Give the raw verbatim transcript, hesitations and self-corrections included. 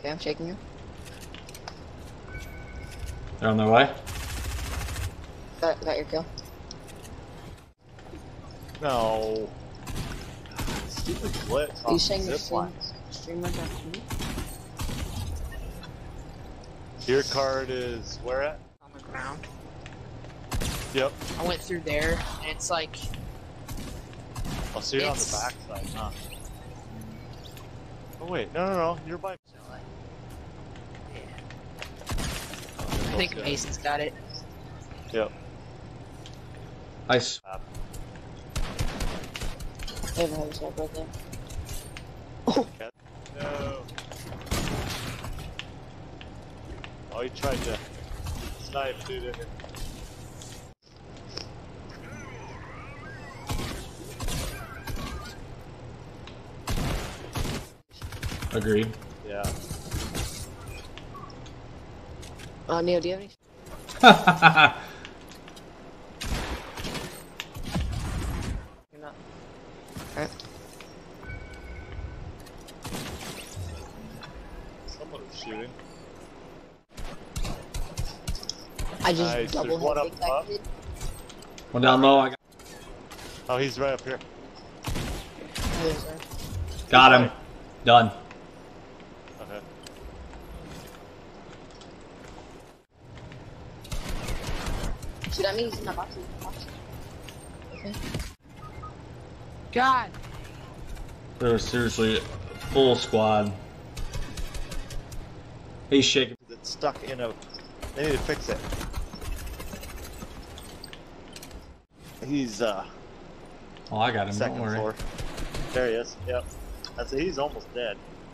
Okay, I'm shaking you. They're on their way. Got, got your kill. No. Stupid glitch. Are you saying your stream, streamer got you? Your card is where at? On the ground. Yep. I went through there, and it's like... Oh, so you're It's- on the back side, huh? Oh wait, no, no, no, you're by... Yeah. Oh, I think Mason's got it. Yep. Nice. They have a heavy sniper right there. No. Oh, he tried to snipe, dude, didn't he? Agreed. Yeah. Uh, Neil, do you have any? You're not. Alright. Someone was shooting. I just Nice, double there's one head up top. that kid. One down low. I got, Oh, he's right up here. Oh, yeah, sorry. got him. Done. Okay. So that means he's in the box. He's in the box. Okay. God! There's seriously a full squad. He's shaking. It's stuck in a... They need to fix it. He's, uh... Oh, I got him. second Don't worry. floor. There he is, yep. That's it. He's almost dead.